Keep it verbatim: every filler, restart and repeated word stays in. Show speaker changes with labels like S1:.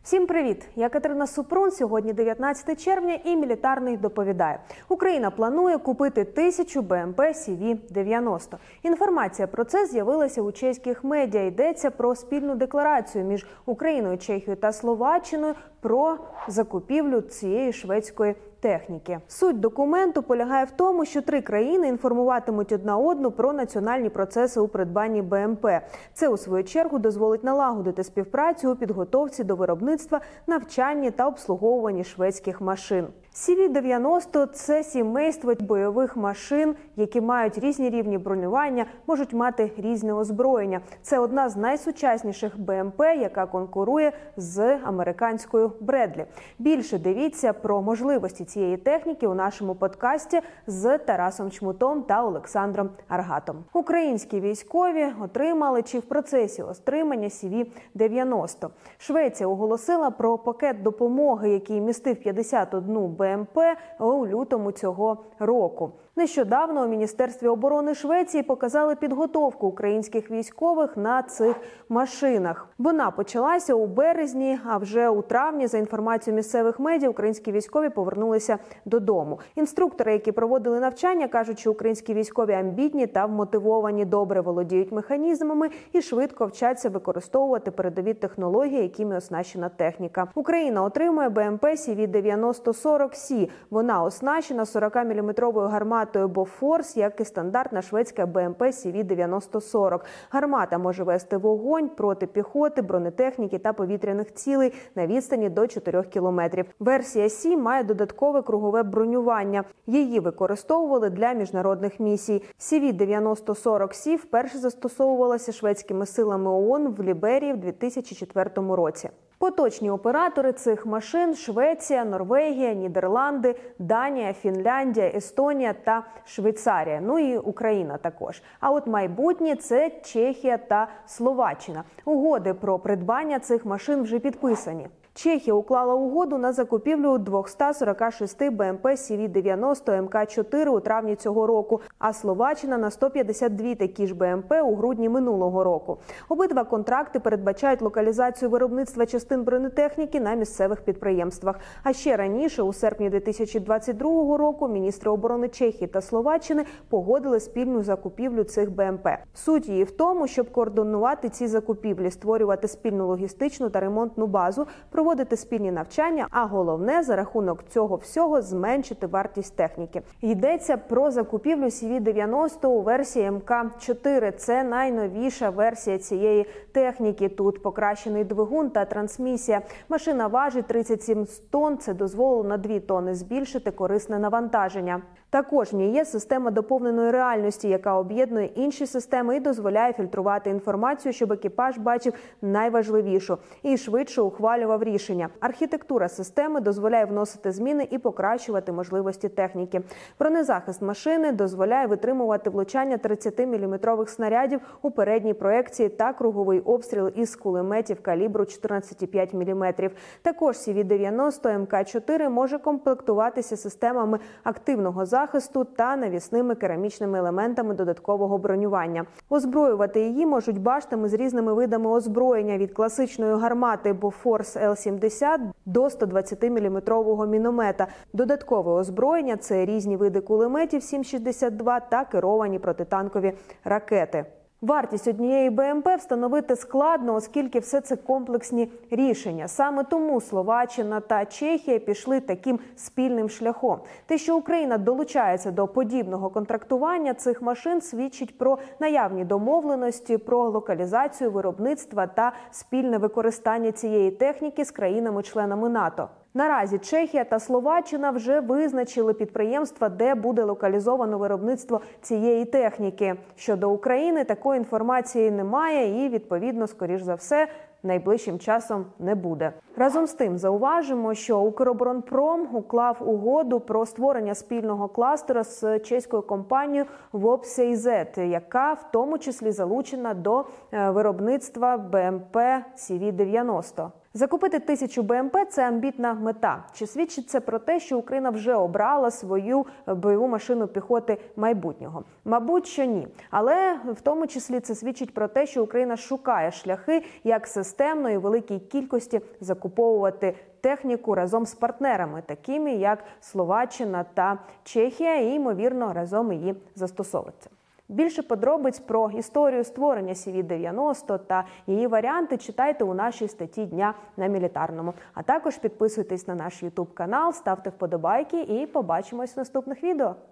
S1: Всім привіт! Я Катерина Супрун. Сьогодні дев'ятнадцяте червня і Мілітарний доповідає. Україна планує купити тисячу Б М П Сі Ві дев'яносто. Інформація про це з'явилася у чеських медіа. Йдеться про спільну декларацію між Україною, Чехією та Словаччиною про закупівлю цієї шведської техніки. Суть документу полягає в тому, що три країни інформуватимуть одна одну про національні процеси у придбанні Б М П. Це, у свою чергу, дозволить налагодити співпрацю у підготовці до виробництва, навчанні та обслуговуванні шведських машин. Сі Ві дев'яносто – це сімейство бойових машин, які мають різні рівні бронювання, можуть мати різне озброєння. Це одна з найсучасніших Б М П, яка конкурує з американською Бредлі. Більше дивіться про можливості цієї техніки у нашому подкасті з Тарасом Чмутом та Олександром Аргатом. Українські військові отримали чи в процесі отримання Сі Ві дев'яносто. Швеція оголосила про пакет допомоги, який містив п'ятдесят одну Б М П у лютому цього року. Нещодавно у Міністерстві оборони Швеції показали підготовку українських військових на цих машинах. Вона почалася у березні, а вже у травні, за інформацією місцевих медіа, українські військові повернулися додому. Інструктори, які проводили навчання, кажуть, що українські військові амбітні та вмотивовані, добре володіють механізмами і швидко вчаться використовувати передові технології, якими оснащена техніка. Україна отримує Б М П Сі Ві дев'яносто сорок Сі. Вона оснащена сорокаміліметровою гарматою Бофорс, як і стандартна шведська Б М П Сі Ві дев'яносто сорок. Гармата може вести вогонь проти піхоти, бронетехніки та повітряних цілей на відстані до чотирьох кілометрів. Версія Сі має додаткове кругове бронювання. Її використовували для міжнародних місій. Сі Ві дев'яносто сорок Сі вперше застосовувалася шведськими силами О О Н в Ліберії в дві тисячі четвертому році. Поточні оператори цих машин – Швеція, Норвегія, Нідерланди, Данія, Фінляндія, Естонія та Швейцарія. Ну і Україна також. А от майбутнє – це Чехія та Словаччина. Угоди про придбання цих машин вже підписані. Чехія уклала угоду на закупівлю двохсот сорока шести Б М П Сі Ві дев'яносто М К чотири у травні цього року, а Словаччина на сто п'ятдесят дві такі ж Б М П у грудні минулого року. Обидва контракти передбачають локалізацію виробництва частин бронетехніки на місцевих підприємствах. А ще раніше, у серпні дві тисячі двадцять другого року, міністри оборони Чехії та Словаччини погодили спільну закупівлю цих Б М П. Суть її в тому, щоб координувати ці закупівлі, створювати спільну логістичну та ремонтну базу, проводити спільні навчання, а головне, за рахунок цього всього зменшити вартість техніки. Йдеться про закупівлю Сі Ві дев'яносто у версії М К чотири. Це найновіша версія цієї техніки. Тут покращений двигун та трансмісія. Машина важить тридцять сім тонн, це дозволило на дві тонни збільшити корисне навантаження. Також в ній є система доповненої реальності, яка об'єднує інші системи і дозволяє фільтрувати інформацію, щоб екіпаж бачив найважливішу і швидше ухвалював рішення. Архітектура системи дозволяє вносити зміни і покращувати можливості техніки. Бронезахист машини дозволяє витримувати влучання тридцятиміліметрових снарядів у передній проекції та круговий обстріл із кулеметів калібру чотирнадцять цілих п'ять десятих міліметра. Також Сі Ві дев'яносто М К чотири може комплектуватися системами активного захисту, захисту та навісними керамічними елементами додаткового бронювання. Озброювати її можуть баштами з різними видами озброєння від класичної гармати Бофорс Л сімдесят до стодвадцятиміліметрового міномета. Додаткове озброєння – це різні види кулеметів сім шістдесят два та керовані протитанкові ракети. Вартість однієї Б М П встановити складно, оскільки все це комплексні рішення. Саме тому Словаччина та Чехія пішли таким спільним шляхом. Те, що Україна долучається до подібного контрактування цих машин, свідчить про наявні домовленості, про локалізацію виробництва та спільне використання цієї техніки з країнами-членами НАТО. Наразі Чехія та Словаччина вже визначили підприємства, де буде локалізовано виробництво цієї техніки. Щодо України, такої інформації немає і, відповідно, скоріш за все, найближчим часом не буде. Разом з тим, зауважимо, що Укроборонпром уклав угоду про створення спільного кластера з чеською компанією Вобсейзет, яка в тому числі залучена до виробництва Б М П Сі Ві дев'яносто. Закупити тисячу БМП – це амбітна мета. Чи свідчить це про те, що Україна вже обрала свою бойову машину піхоти майбутнього? Мабуть, що ні. Але в тому числі це свідчить про те, що Україна шукає шляхи, як системно і в великій кількості закуповувати техніку разом з партнерами, такими як Словаччина та Чехія, і, ймовірно, разом її застосовувати. Більше подробиць про історію створення Сі Ві дев'яносто та її варіанти читайте у нашій статті дня на Мілітарному. А також підписуйтесь на наш ютуб канал, ставте вподобайки і побачимось в наступних відео.